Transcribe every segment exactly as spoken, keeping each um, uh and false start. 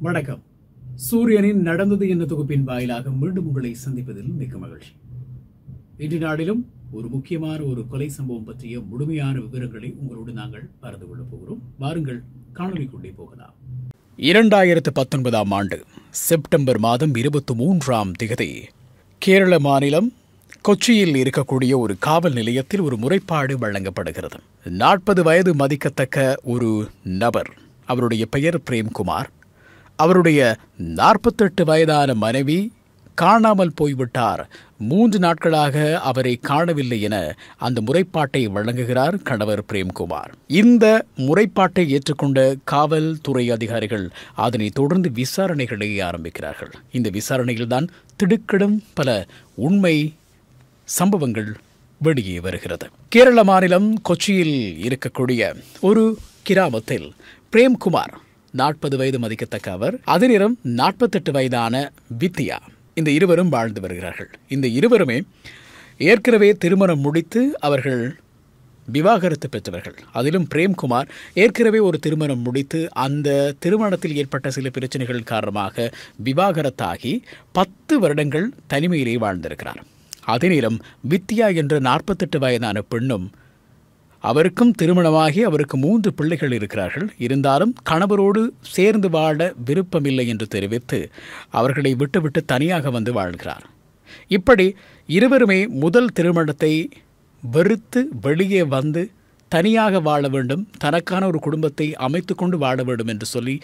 வணக்கம். சூரியனின் நடந்தது என்ற தொகுப்பின் வாயிலாக மீண்டும் உங்களை சந்திப்பதில் மிக்க மகிழ்ச்சி. இன்று நாளிலும் ஒரு முக்கியமான ஒரு கொலை சம்பவம் பற்றிய முழுமையான விவரங்களை உங்களோடு நாங்கள் பகிர்ந்து கொள்ளப் போகிறோம். வாருங்கள், காணொலிக்குள்ளே போகலாம். இரண்டாயிரத்து பத்தொன்பதாம் ஆண்டு செப்டம்பர் மாதம் இருபத்தி மூன்றாம் திகதி கேரள மாநிலம் கொச்சியில் இருக்கக்கூடிய ஒரு காவல் நிலையத்தில் ஒரு முறைப்பாடு வழங்கப்படுகிறது. நாற்பது வயது மதிக்கத்தக்க ஒரு நபர், அவருடைய பெயர் பிரேம்குமார், அவருடைய நாற்பத்தெட்டு வயதான மனைவி காணாமல் போய்விட்டார், மூன்று நாட்களாக அவரை காணவில்லை என அந்த முறைப்பாட்டை வழங்குகிறார் கணவர் பிரேம்குமார். இந்த முறைப்பாட்டை ஏற்றுக்கொண்ட காவல்துறை அதிகாரிகள் அதனைத் தொடர்ந்து விசாரணைகளை ஆரம்பிக்கிறார்கள். இந்த விசாரணையில்தான் திடுக்கிடும் பல உண்மை சம்பவங்கள் வெளியே வருகிறது. கேரள மாநிலம் கொச்சியில் இருக்கக்கூடிய ஒரு கிராமத்தில் பிரேம்குமார், நாற்பது வயது மதிக்கத்தக்க அவர், அதே நேரம் நாற்பத்தெட்டு வயதான வித்யா, இந்த இருவரும் வாழ்ந்து வருகிறார்கள். இந்த இருவருமே ஏற்கனவே திருமணம் முடித்து அவர்கள் விவாகரத்து பெற்றவர்கள். அதிலும் பிரேம்குமார் ஏற்கனவே ஒரு திருமணம் முடித்து அந்த திருமணத்தில் ஏற்பட்ட சில பிரச்சனைகள் காரணமாக விவாகரத்தாகி பத்து வருடங்கள் தனிமையிலே வாழ்ந்திருக்கிறார். அதே நேரம் வித்யா என்ற நாற்பத்தெட்டு வயதான பெண்ணும், அவருக்கும் திருமணமாகி அவருக்கு மூன்று பிள்ளைகள் இருக்கிறார்கள். இருந்தாலும் கணவரோடு சேர்ந்து வாழ விருப்பமில்லை என்று தெரிவித்து அவர்களை விட்டுவிட்டு தனியாக வந்து வாழ்கிறார். இப்படி இருவருமே முதல் திருமணத்தை வெறுத்து வெளியே வந்து தனியாக வாழ வேண்டும், தனக்கான ஒரு குடும்பத்தை அமைத்து கொண்டு வாழ வேண்டும் என்று சொல்லி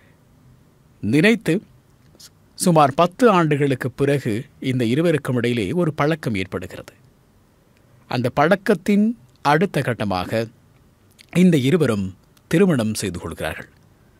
நினைத்து சுமார் பத்து ஆண்டுகளுக்கு பிறகு இந்த இருவருக்கும் இடையிலே ஒரு பழக்கம் ஏற்படுகிறது. அந்த பழக்கத்தின் அடுத்த கட்டமாக இந்த இருவரும் திருமணம் செய்து கொள்கிறார்கள்.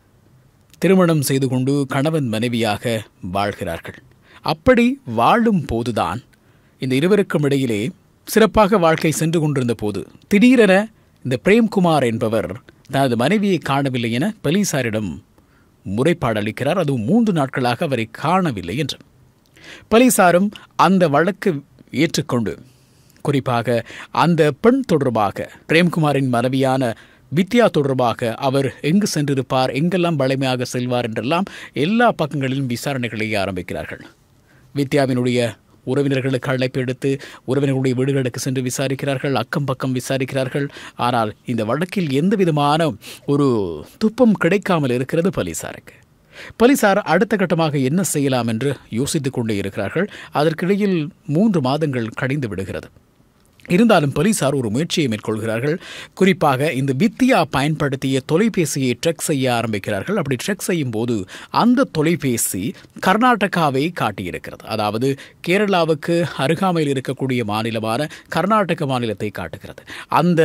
திருமணம் செய்து கொண்டு கணவன் மனைவியாக வாழ்கிறார்கள். அப்படி வாழும் போதுதான் இந்த இருவருக்கும் இடையிலே சிறப்பாக வாழ்க்கை சென்று கொண்டிருந்த போது திடீரென இந்த பிரேம்குமார் என்பவர் தனது மனைவியை காணவில்லை என போலீசாரிடம் முறைப்பாடு அளிக்கிறார். அதுவும் மூன்று நாட்களாக அவரை காணவில்லை என்று. போலீசாரும் அந்த வழக்கு ஏற்றுக்கொண்டு, குறிப்பாக அந்த பெண் தொடர்பாக, பிரேம்குமாரின் மனைவியான வித்யா தொடர்பாக அவர் எங்கு சென்றிருப்பார், எங்கெல்லாம் வலிமையாக செல்வார் என்றெல்லாம் எல்லா பக்கங்களிலும் விசாரணைகளை ஆரம்பிக்கிறார்கள். வித்யாவினுடைய உறவினர்களுக்கு அழைப்பு எடுத்து உறவினர்களுடைய வீடுகளுக்கு சென்று விசாரிக்கிறார்கள், அக்கம் பக்கம் விசாரிக்கிறார்கள். ஆனால் இந்த வழக்கில் எந்த விதமான ஒரு துப்பம் கிடைக்காமல் இருக்கிறது போலீசாருக்கு. போலீசார் அடுத்த கட்டமாக என்ன செய்யலாம் என்று யோசித்துக் கொண்டே இருக்கிறார்கள். அதற்கிடையில் மூன்று மாதங்கள் கழிந்து விடுகிறது. இருந்தாலும் போலீசார் ஒரு முயற்சியை மேற்கொள்கிறார்கள். குறிப்பாக இந்த வித்யா பயன்படுத்திய தொலைபேசியை ட்ரெக் செய்ய ஆரம்பிக்கிறார்கள். அப்படி ட்ரெக் செய்யும் போது அந்த தொலைபேசி கர்நாடகாவை காட்டியிருக்கிறது. அதாவது கேரளாவுக்கு அருகாமையில் இருக்கக்கூடிய மாநிலமான கர்நாடக மாநிலத்தை காட்டுகிறது. அந்த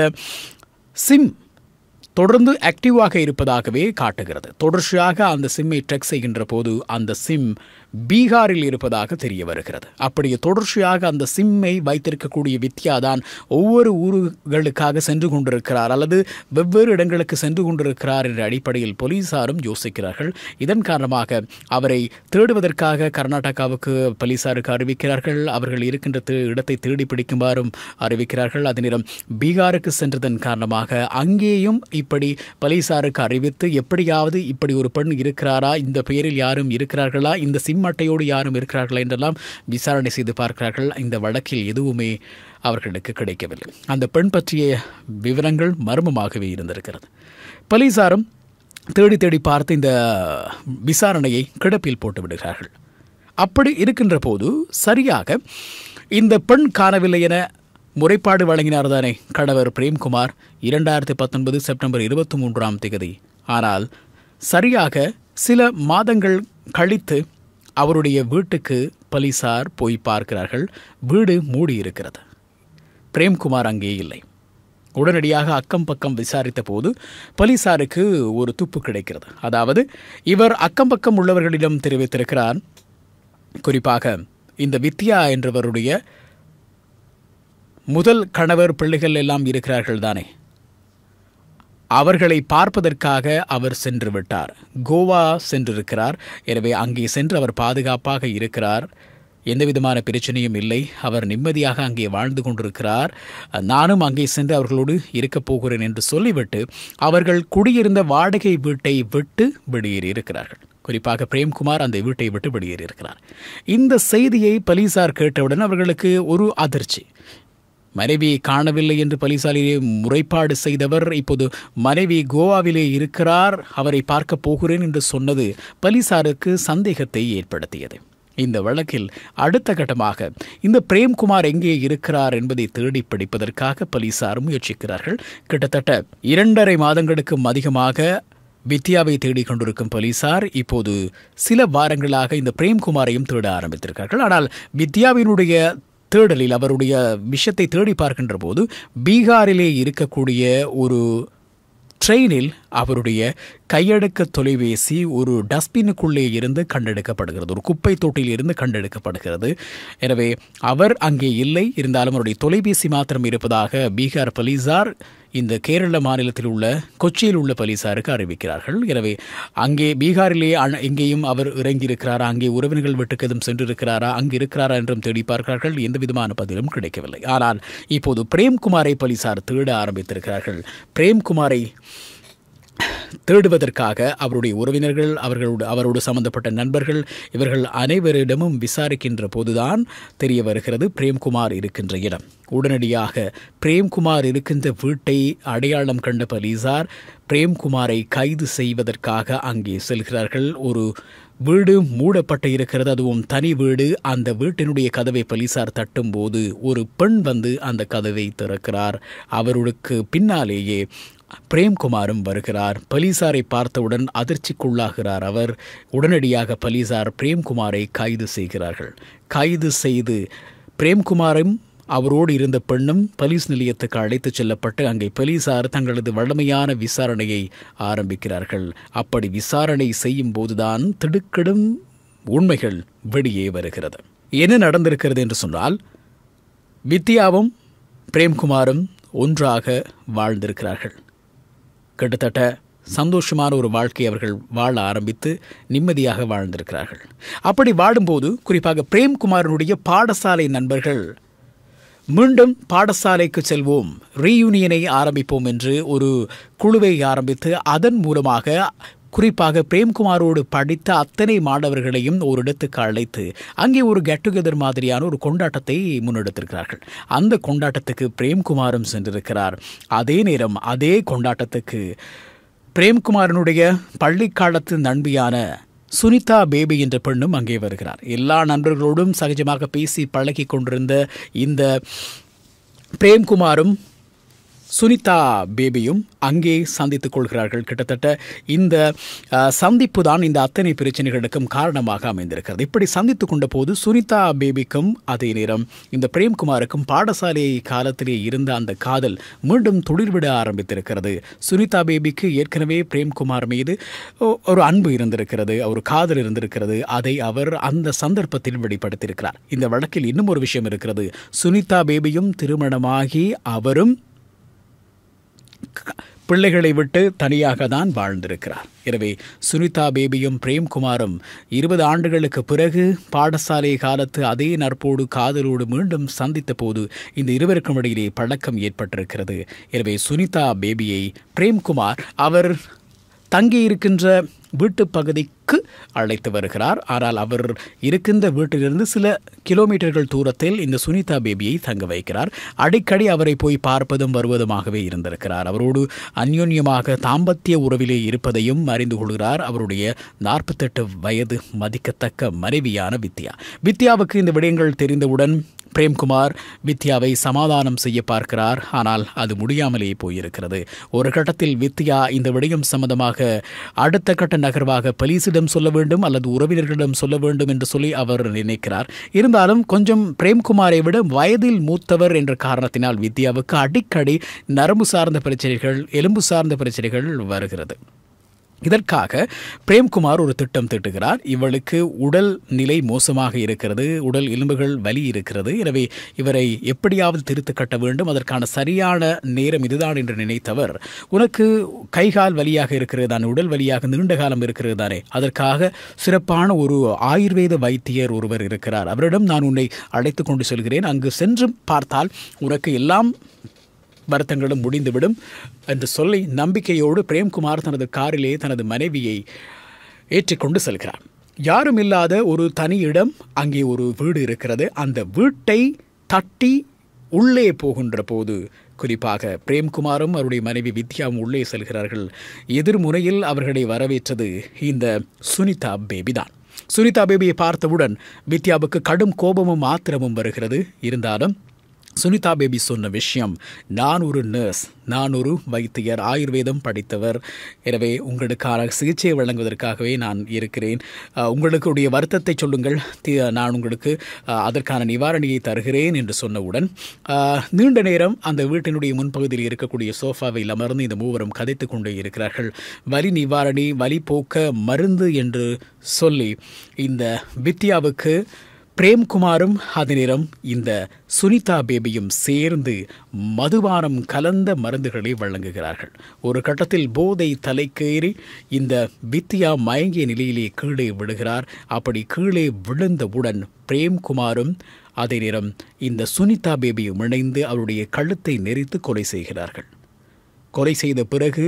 சிம் தொடர்ந்து ஆக்டிவாக இருப்பதாகவே காட்டுகிறது. தொடர்ச்சியாக அந்த சிம்மை ட்ரெக் செய்கின்ற போது அந்த சிம் பீகாரில் இருப்பதாக தெரிய வருகிறது. அப்படியே தொடர்ச்சியாக அந்த சிம்மை வைத்திருக்கக்கூடிய வித்யா தான் ஒவ்வொரு ஊர்களுக்காக சென்று கொண்டிருக்கிறார் அல்லது வெவ்வேறு இடங்களுக்கு சென்று கொண்டிருக்கிறார் என்ற அடிப்படையில் போலீசாரும் யோசிக்கிறார்கள். இதன் காரணமாக அவரை தேடுவதற்காக கர்நாடகாவுக்கு போலீசாருக்கு அறிவிக்கிறார்கள். அவர்கள் இருக்கின்ற இடத்தை தேடி பிடிக்குமாறும் அறிவிக்கிறார்கள். அதே நேரம் பீகாருக்கு சென்றதன் காரணமாக அங்கேயும் இப்படி போலீசாருக்கு அறிவித்து, எப்படியாவது இப்படி ஒரு பெண் இருக்கிறாரா, இந்த பெயரில் யாரும் இருக்கிறார்களா, இந்த சிம் அட்டையோடு யாரும் இருக்கிறார்களா என்றெல்லாம் விசாரணை செய்து பார்க்கிறார்கள். இந்த வழக்கில் எதுவுமே அவர்களுக்கு கிடைக்கவில்லை. அந்த பெண் பற்றிய விவரங்கள் மர்மமாகவே இருந்திருக்கிறது. போலீசாரும் தேடி தேடி பார்த்து இந்த விசாரணையை கிடப்பில் போட்டு விடுகிறார்கள். அப்படி இருக்கின்ற போது சரியாக இந்த பெண் காணவில்லை என முறைப்பாடு வழங்கினார் தானே கணவர் பிரேம்குமார், இரண்டாயிரத்தி பத்தொன்பது செப்டம்பர் இருபத்தி மூன்றாம் தேதி. ஆனால் சரியாக சில மாதங்கள் கழித்து அவருடைய வீட்டுக்கு போலீசார் போய் பார்க்கிறார்கள். வீடு மூடியிருக்கிறது. பிரேம்குமார் அங்கே இல்லை. உடனடியாக அக்கம் பக்கம் விசாரித்த போது போலீசாருக்கு ஒரு துப்பு கிடைக்கிறது. அதாவது இவர் அக்கம் பக்கம் உள்ளவர்களிடம் தெரிவித்திருக்கிறார். குறிப்பாக இந்த வித்யா என்றவருடைய முதல் கணவர் பிள்ளைகள் எல்லாம் இருக்கிறார்கள் தானே, அவர்களை பார்ப்பதற்காக அவர் சென்று விட்டார். கோவா சென்றிருக்கிறார். எனவே அங்கே சென்று அவர் பாதுகாப்பாக இருக்கிறார் எந்தவிதமான பிரச்சனையும் இல்லை, அவர் நிம்மதியாக அங்கே வாழ்ந்து கொண்டிருக்கிறார், நானும் அங்கே சென்று அவர்களோடு இருக்கப் போகிறேன் என்று சொல்லிவிட்டு அவர்கள் குடியிருந்த வாடகை வீட்டை விட்டு வெளியேறியிருக்கிறார்கள். குறிப்பாக பிரேம்குமார் அந்த வீட்டை விட்டு வெளியேறியிருக்கிறார். இந்த செய்தியை போலீசார் கேட்டவுடன் அவர்களுக்கு ஒரு அதிர்ச்சி. மனைவியை காணவில்லை என்று போலீசாரிலே முறைப்பாடு செய்தவர் இப்போது மனைவி கோவாவிலே இருக்கிறார், அவரை பார்க்க போகிறேன் என்று சொன்னது போலீசாருக்கு சந்தேகத்தை ஏற்படுத்தியது. இந்த வழக்கில் அடுத்த கட்டமாக இந்த பிரேம்குமார் எங்கே இருக்கிறார் என்பதை தேடி பிடிப்பதற்காக போலீசார் முயற்சிக்கிறார்கள். கிட்டத்தட்ட இரண்டரை மாதங்களுக்கும் அதிகமாக வித்யாவை தேடிக் கொண்டிருக்கும் போலீசார் இப்போது சில வாரங்களாக இந்த பிரேம்குமாரையும் தேட ஆரம்பித்திருக்கிறார்கள். ஆனால் வித்யாவினுடைய தேடலில் அவருடைய விஷயத்தை தேடி பார்க்கின்ற போது பீகாரிலே இருக்கக்கூடிய ஒரு ட்ரெயினில் அவருடைய கையடக்க தொலைபேசி ஒரு டஸ்ட்பினுக்குள்ளே இருந்து கண்டெடுக்கப்படுகிறது, ஒரு குப்பை தொட்டியில் இருந்து கண்டெடுக்கப்படுகிறது. எனவே அவர் அங்கே இல்லை, இருந்தாலும் அவருடைய தொலைபேசி மாத்திரம் இருப்பதாக பீகார் போலீசார் இந்த கேரள மாநிலத்தில் உள்ள கொச்சியில் உள்ள போலீசாருக்கு அறிவிக்கிறார்கள். எனவே அங்கே பீகாரிலே எங்கேயும் அவர் இறங்கியிருக்கிறாரா, அங்கே உறவினர்கள் வீட்டுக்கு எதுவும் சென்றிருக்கிறாரா, அங்கே இருக்கிறாரா என்றும் தேடி பார்க்கிறார்கள். எந்த விதமான பதிலும் கிடைக்கவில்லை. ஆனால் இப்போது பிரேம்குமாரை போலீசார் தேட ஆரம்பித்திருக்கிறார்கள். பிரேம்குமாரை தேடுவதற்காக அவருடைய உறவினர்கள், அவர்களோடு அவரோடு சம்பந்தப்பட்ட நண்பர்கள், இவர்கள் அனைவரிடமும் விசாரிக்கின்ற போதுதான் தெரிய வருகிறது பிரேம்குமார் இருக்கின்ற இடம். உடனடியாக பிரேம்குமார் இருக்கின்ற வீட்டை அடையாளம் கண்ட போலீசார் பிரேம்குமாரை கைது செய்வதற்காக அங்கே செல்கிறார்கள். ஒரு வீடு மூடப்பட்டு இருக்கிறது, அதுவும் தனி வீடு. அந்த வீட்டினுடைய கதவை போலீசார் தட்டும் போது ஒரு பெண் வந்து அந்த கதவை திறக்கிறார். அவருக்கு பின்னாலேயே பிரேம்குமாரும் வருகிறார். போலீசாரை பார்த்தவுடன் அதிர்ச்சிக்குள்ளாகிறார் அவர். உடனடியாக போலீசார் பிரேம்குமாரை கைது செய்கிறார்கள். கைது செய்து பிரேம்குமாரும் அவரோடு இருந்த பெண்ணும் போலீஸ் நிலையத்துக்கு அழைத்துச் செல்லப்பட்டு அங்கே போலீசார் தங்களது வழமையான விசாரணையை ஆரம்பிக்கிறார்கள். அப்படி விசாரணை செய்யும் போதுதான் திடுக்கிடும் உண்மைகள் வெளியே வருகிறது. என்ன நடந்திருக்கிறது என்று சொன்னால், வித்யாவும் பிரேம்குமாரும் ஒன்றாக வாழ்ந்திருக்கிறார்கள். கிட்டத்தட்ட சந்தோஷமான ஒரு வாழ்க்கை அவர்கள் வாழ ஆரம்பித்து நிம்மதியாக வாழ்ந்திருக்கிறார்கள். அப்படி வாழும்போது குறிப்பாக பிரேம்குமாரனுடைய பாடசாலை நண்பர்கள் மீண்டும் பாடசாலைக்கு செல்வோம், ரீயூனியனை ஆரம்பிப்போம் என்று ஒரு குழுவை ஆரம்பித்து அதன் மூலமாக குறிப்பாக பிரேம்குமாரோடு படித்த அத்தனை மாணவர்களையும் ஒரு இடத்துக்கு அழைத்து அங்கே ஒரு கெட் டுகெதர் மாதிரியான ஒரு கொண்டாட்டத்தை முன்னெடுத்திருக்கிறார்கள். அந்த கொண்டாட்டத்துக்கு பிரேம்குமாரும் சென்றிருக்கிறார். அதே நேரம் அதே கொண்டாட்டத்துக்கு பிரேம்குமாரனுடைய பள்ளிக்காலத்து நண்பியான சுனிதா பேபி என்ற பெண்ணும் அங்கே வருகிறார். எல்லா நண்பர்களோடும் சகஜமாக பேசி பழகி கொண்டிருந்த இந்த பிரேம்குமாரும் சுனிதா பேபியும் அங்கே சந்தித்துக் கொள்கிறார்கள். கிட்டத்தட்ட இந்த சந்திப்பு தான் இந்த அத்தனை பிரச்சனைகளுக்கும் காரணமாக அமைந்திருக்கிறது. இப்படி சந்தித்துக் கொண்ட போது சுனிதா பேபிக்கும் அதே நேரம் இந்த பிரேம்குமாருக்கும் பாடசாலை காலத்திலே இருந்த அந்த காதல் மீண்டும் துளிர்விட ஆரம்பித்திருக்கிறது. சுனிதா பேபிக்கு ஏற்கனவே பிரேம்குமார் மீது ஒரு அன்பு இருந்திருக்கிறது, ஒரு காதல் இருந்திருக்கிறது. அதை அவர் அந்த சந்தர்ப்பத்தில் வெளிப்படுத்தியிருக்கிறார். இந்த வழக்கில் இன்னும் ஒரு விஷயம் இருக்கிறது. சுனிதா பேபியும் திருமணமாகி அவரும் பிள்ளைகளை விட்டு தனியாக தான் வாழ்ந்திருக்கிறார். எனவே சுனிதா பேபியும் பிரேம்குமாரும் இருபது ஆண்டுகளுக்கு பிறகு பாடசாலை காலத்து அதே நட்போடு காதலோடு மீண்டும் சந்தித்த போது இந்த இருவருக்கும் இடையிலே பழக்கம் ஏற்பட்டிருக்கிறது. எனவே சுனிதா பேபியை பிரேம்குமார் அவர் தங்கியிருக்கின்ற வீட்டு பகுதிக்கு அழைத்து வருகிறார். ஆனால் அவர் இருக்கின்ற வீட்டிலிருந்து சில கிலோமீட்டர்கள் தூரத்தில் இந்த சுனிதா பேபியை தங்க வைக்கிறார். அடிக்கடி அவரை போய் பார்ப்பதும் வருவதுமாகவே இருந்திருக்கிறார். அவரோடு அந்யோன்யமாக தாம்பத்திய உறவிலே இருப்பதையும் அறிந்து கொள்கிறார் அவருடைய நாற்பத்தெட்டு வயது மதிக்கத்தக்க மனைவியான வித்யா. வித்யாவுக்கு இந்த விடயங்கள் தெரிந்தவுடன் பிரேம்குமார் வித்யாவை சமாதானம் செய்ய பார்க்கிறார். ஆனால் அது முடியாமலேயே போயிருக்கிறது. ஒரு கட்டத்தில் வித்யா இந்த விடயம் சம்பந்தமாக அடுத்த கட்ட நகர்வாக போலீசிடம் சொல்ல வேண்டும் அல்லது உறவினர்களிடம் சொல்ல வேண்டும் என்று சொல்லி அவர் நினைக்கிறார். இருந்தாலும் கொஞ்சம் பிரேம்குமாரை விட வயதில் மூத்தவர் என்ற காரணத்தினால் வித்யாவுக்கு அடிக்கடி நரம்பு சார்ந்த பிரச்சனைகள், எலும்பு சார்ந்த பிரச்சனைகள் வருகிறது. இதற்காக பிரேம்குமார் ஒரு திட்டம் தீட்டுகிறார். இவளுக்கு உடல் நிலை மோசமாக இருக்கிறது, உடல் எலும்புகள் வலி இருக்கிறது, எனவே இவரை எப்படியாவது திருத்து கட்ட வேண்டும், அதற்கான சரியான நேரம் இதுதான் என்று நினைத்தவர், உனக்கு கைகால் வலியாக இருக்கிறது தானே, உடல் வலியாக நீண்ட காலம் இருக்கிறது தானே, அதற்காக சிறப்பான ஒரு ஆயுர்வேத வைத்தியர் ஒருவர் இருக்கிறார், அவரிடம் நான் உன்னை அழைத்து கொண்டு செல்கிறேன், அங்கு சென்று பார்த்தால் உனக்கு எல்லாம் வருத்தங்களும் முடிந்துவிடும் என்று சொல்லி நம்பிக்கையோடு பிரேம்குமார் தனது காரிலே தனது மனைவியை ஏற்றிக்கொண்டு செல்கிறார். யாரும் இல்லாத ஒரு தனி இடம், அங்கே ஒரு வீடு இருக்கிறது. அந்த வீட்டை தட்டி உள்ளே போகின்ற போது குறிப்பாக பிரேம்குமாரும் அவருடைய மனைவி வித்யாவும் உள்ளே செல்கிறார்கள். எதிர்முனையில் அவர்களை வரவேற்றது இந்த சுனிதா பேபி தான். சுனிதா பேபியை பார்த்தவுடன் வித்யாவுக்கு கடும் கோபமும் ஆத்திரமும் வருகிறது. இருந்தாலும் சுனிதா பேபி சொன்ன விஷயம், நான் ஒரு நர்ஸ், நான் ஒரு வைத்தியர், ஆயுர்வேதம் படித்தவர், எனவே உங்களுக்கான சிகிச்சை வழங்குவதற்காகவே நான் இருக்கிறேன், உங்களுடைய வருத்தத்தை சொல்லுங்கள், நான் உங்களுக்கு அதற்கான நிவாரணியை தருகிறேன் என்று சொன்னவுடன் நீண்ட நேரம் அந்த வீட்டினுடைய முன்பகுதியில் இருக்கக்கூடிய சோஃபாவில் அமர்ந்து இந்த மூவரும் கதைத்து கொண்டே இருக்கிறார்கள். வலி நிவாரணி, வலி போக்க மருந்து என்று சொல்லி இந்த வித்யாவுக்கு பிரேம்குமாரும் அதே நேரம் இந்த சுனிதா பேபியும் சேர்ந்து மதுபானம் கலந்த மருந்துகளை வழங்குகிறார்கள். ஒரு கட்டத்தில் போதை தலைக்கேறி இந்த வித்யா மயங்கிய நிலையிலே கீழே விழுகிறார். அப்படி கீழே விழுந்தவுடன் பிரேம்குமாரும் அதே நேரம் இந்த சுனிதா பேபியும் இணைந்து அவருடைய கழுத்தை நெரித்து கொலை செய்கிறார்கள். கொலை செய்த பிறகு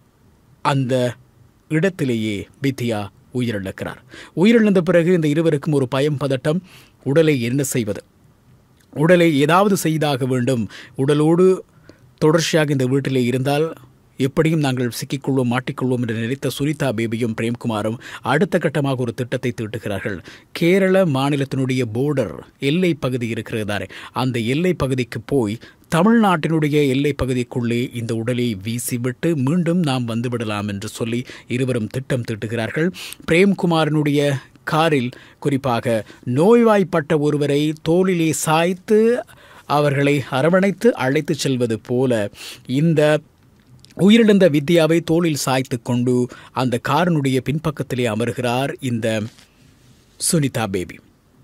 அந்த இடத்திலேயே வித்யா உயிரிழக்கிறார். உயிரிழந்த பிறகு இந்த இருவருக்கும் ஒரு பயம், பதட்டம். உடலை என்ன செய்வது, உடலை ஏதாவது செய்தாக வேண்டும், உடலோடு தொடர்ச்சியாக இந்த வீட்டிலே இருந்தால் எப்படியும் நாங்கள் சிக்கிக்கொள்வோம், மாட்டிக்கொள்வோம் என்று நினைத்த சுனிதா பேபியும் பிரேம்குமாரும் அடுத்த கட்டமாக ஒரு திட்டத்தை தீட்டுகிறார்கள். கேரள மாநிலத்தினுடைய போர்டர் எல்லை பகுதி இருக்கிறதாரே, அந்த எல்லை பகுதிக்கு போய் தமிழ்நாட்டினுடைய எல்லை பகுதிக்குள்ளே இந்த உடலை வீசிவிட்டு மீண்டும் நாம் வந்துவிடலாம் என்று சொல்லி இருவரும் திட்டம் தீட்டுகிறார்கள். பிரேம்குமாரினுடைய காரில் குறிப்பாக நோய்வாய்ப்பட்ட ஒருவரை தோளிலே சாய்த்து அவர்களை அரவணைத்து அழைத்து செல்வது போல இந்த உயிரிழந்த வித்யாவை தோளில் சாய்த்து கொண்டு அந்த காரினுடைய பின்பக்கத்திலே அமர்கிறார் இந்த சுனிதா பேபி.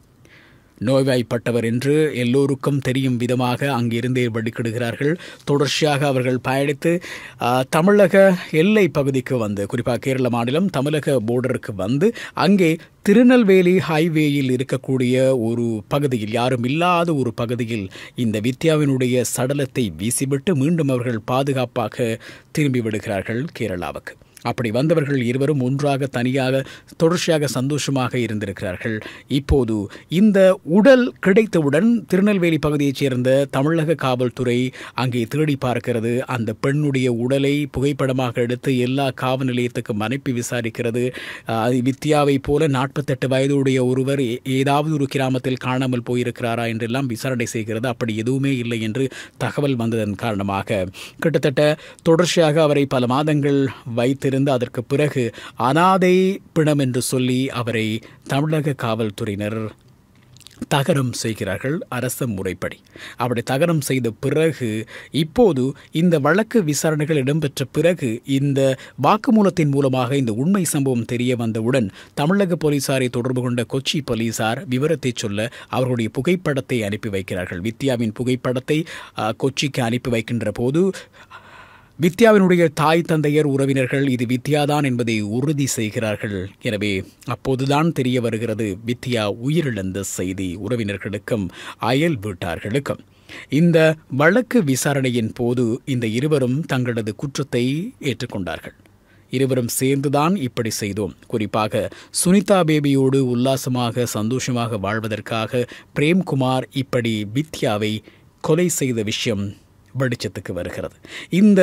நோய்வாய்ப்பட்டவர் என்று எல்லோருக்கும் தெரியும் விதமாக அங்கிருந்தே வெளிக்கிடுகிறார்கள். தொடர்ச்சியாக அவர்கள் பயணித்து தமிழக எல்லை பகுதிக்கு வந்து, குறிப்பாக கேரள மாநிலம் தமிழக போர்டருக்கு வந்து அங்கே திருநெல்வேலி ஹைவேயில் இருக்கக்கூடிய ஒரு பகுதியில், யாரும் இல்லாத ஒரு பகுதியில் இந்த வித்யாவினுடைய சடலத்தை வீசிவிட்டு மீண்டும் அவர்கள் பாதுகாப்பாக திரும்பி விடுகிறார்கள் கேரளாவுக்கு. அப்படி வந்தவர்கள் இருவரும் ஒன்றாக தனியாக தொடர்ச்சியாக சந்தோஷமாக இருந்திருக்கிறார்கள். இப்போது இந்த உடல் கிடைத்தவுடன் திருநெல்வேலி பகுதியைச் சேர்ந்த தமிழக காவல்துறை அங்கே தேடி பார்க்கிறது. அந்த பெண்ணுடைய உடலை புகைப்படமாக எடுத்து எல்லா காவல் நிலையத்துக்கும் அனுப்பி விசாரிக்கிறது. வித்யாவை போல நாற்பத்தெட்டு வயதுடைய ஒருவர் ஏதாவது ஒரு கிராமத்தில் காணாமல் போயிருக்கிறாரா என்றெல்லாம் விசாரணை செய்கிறது. அப்படி எதுவுமே இல்லை என்று தகவல் வந்ததன் காரணமாக கிட்டத்தட்ட தொடர்ச்சியாக அவரை பல மாதங்கள் வைத்து இருந்து அதற்கு பிறகு அனாதை பிணம் என்று சொல்லி அவரை தமிழக காவல்துறையினர் தகனம் செய்கிறார்கள் அரச முறைப்படி. அப்படி தகனம் செய்த பிறகு இப்போது இந்த வழக்கு விசாரணைகள் இடம்பெற்ற பிறகு இந்த வாக்குமூலத்தின் மூலமாக இந்த உண்மை சம்பவம் தெரிய வந்தவுடன் தமிழக போலீசாரை தொடர்பு கொண்ட கொச்சி போலீசார் விவரத்தை சொல்ல அவர்களுடைய புகைப்படத்தை அனுப்பி வைக்கிறார்கள். வித்யாவின் புகைப்படத்தை கொச்சிக்கு அனுப்பி வைக்கின்ற போது வித்யாவினுடைய தாய் தந்தையர் உறவினர்கள் இது வித்யாதான் என்பதை உறுதி செய்கிறார்கள். எனவே அப்போதுதான் தெரிய வருகிறது வித்யா உயிரிழந்த செய்தி உறவினர்களுக்கும் அயல் வீட்டார்களுக்கும். இந்த வழக்கு விசாரணையின் போது இந்த இருவரும் தங்களது குற்றத்தை ஏற்றுக்கொண்டார்கள். இருவரும் சேர்ந்துதான் இப்படி செய்தோம், குறிப்பாக சுனிதா பேபியோடு உல்லாசமாக சந்தோஷமாக வாழ்வதற்காக பிரேம்குமார் இப்படி வித்யாவை கொலை செய்த விஷயம் வெளிச்சத்துக்கு வருகிறது. இந்த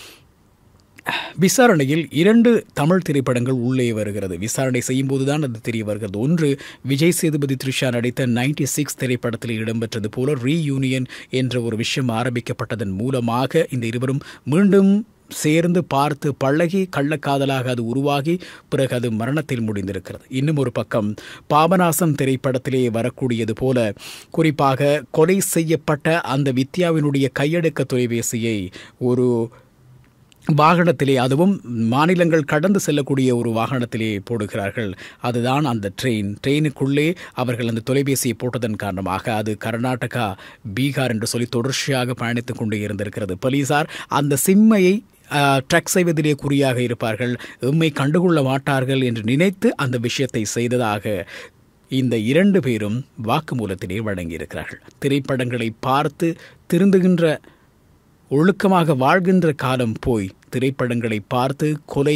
விசாரணையில் இரண்டு தமிழ் திரைப்படங்கள் உள்ளே வருகிறது. விசாரணை செய்யும் போதுதான் அது தெரிய வருகிறது. ஒன்று விஜய் சேதுபதி த்ரிஷா நடித்த நைன்டி சிக்ஸ் திரைப்படத்தில் இடம்பெற்றது போல ரீயூனியன் என்ற ஒரு விஷயம் ஆரம்பிக்கப்பட்டதன் மூலமாக இந்த இருவரும் மீண்டும் சேர்ந்து பார்த்து பழகி கள்ளக்காதலாக அது உருவாகி பிறகு அது மரணத்தில் முடிந்திருக்கிறது. இன்னும் ஒரு பக்கம் பாபநாசம் திரைப்படத்திலே வரக்கூடியது போல குறிப்பாக கொலை செய்யப்பட்ட அந்த வித்யாவினுடைய கையடக்க தொலைபேசியை ஒரு வாகனத்திலே, அதுவும் மாநிலங்கள் கடந்து செல்லக்கூடிய ஒரு வாகனத்திலே போடுகிறார்கள். அதுதான் அந்த ட்ரெயின். ட்ரெயினுக்குள்ளே அவர்கள் அந்த தொலைபேசியை போட்டதன் காரணமாக அது கர்நாடகா, பீகார் என்று சொல்லி தொடர்ச்சியாக பயணித்துக் கொண்டே இருந்திருக்கிறது. போலீசார் அந்த சிம்மையை ட்ராக் செய்வதிலே குறியாக இருப்பார்கள், எம்மை கண்டுகொள்ள மாட்டார்கள் என்று நினைத்து அந்த விஷயத்தை செய்ததாக இந்த இரண்டு பேரும் வாக்குமூலத்திலே வழங்கியிருக்கிறார்கள். திரைப்படங்களை பார்த்து திருந்துகின்ற, ஒழுக்கமாக வாழ்கின்ற காலம் போய் திரைப்படங்களை பார்த்து கொலை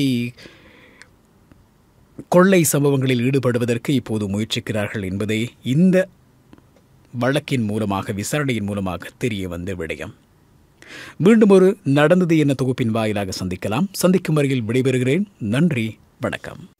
கொள்ளை சம்பவங்களில் ஈடுபடுவதற்கு இப்போது முயற்சிக்கிறார்கள் என்பதே இந்த வழக்கின் மூலமாக, விசாரணையின் மூலமாக தெரிய வந்த விடயம். மீண்டும் ஒரு நடந்தது என்ன தொகுப்பின் வாயிலாக சந்திக்கலாம். சந்திக்கும் வரையில் விடைபெறுகிறேன். நன்றி, வணக்கம்.